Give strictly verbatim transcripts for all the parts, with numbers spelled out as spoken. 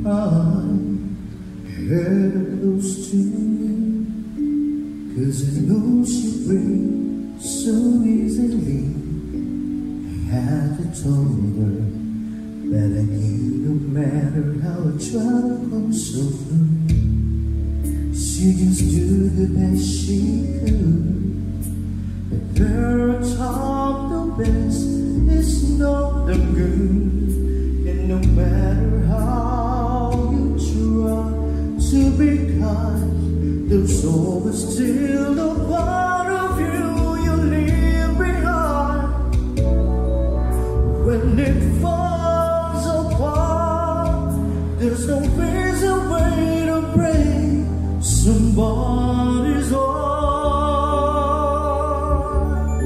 held her close to me, 'cause I know she breaks so easily. I had to tell her that I need, no matter how I try to console her. She just do the best she could, but her top the best is not the good. And no matter how you try to be kind, there's always still a part of you you leave behind. When it falls apart, there's no reason way to break somebody's heart.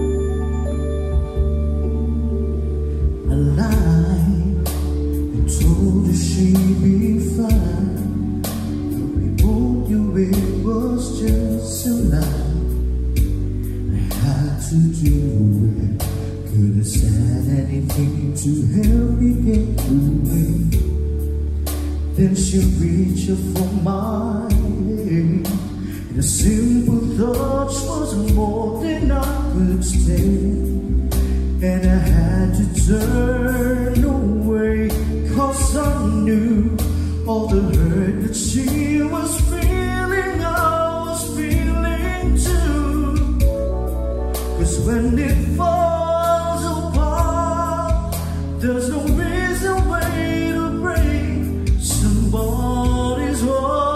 I lied and told her she'd be fine. We both knew it was just a lie. I had to do it, could have said anything to help me get through it. Then she reached up for mine, and a simple touch was more than I could stand. And I had to turn away, 'cause I knew all the hurt that she was feeling, I was feeling too. 'Cause when it falls apart, there's no reason way to break somebody's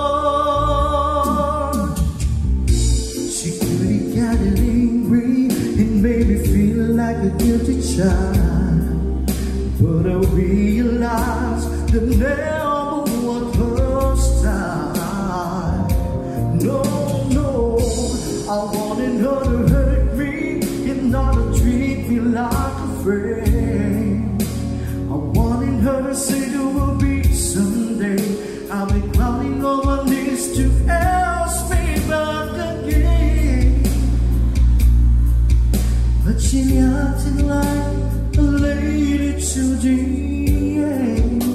heart. She could've gotten angry and made me feel like a guilty child, but I realized that never was first time. No, no, I wanted her to hurt me and not to treat me like a friend. I wanted her to say there will be someday I'll be crawling on my knees to ask me back again. But she acted like a lady to the end.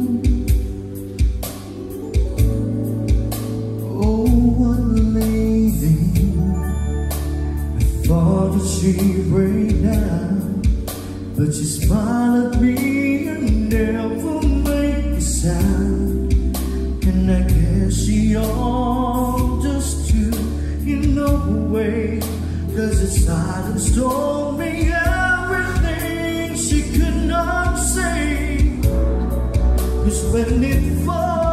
Oh, what a lady. I thought that she'd break down, but she smiled at me and never made a sound. And I guess she understood in no way, 'cause the silence told me everything she could not say. 'Cause when it falls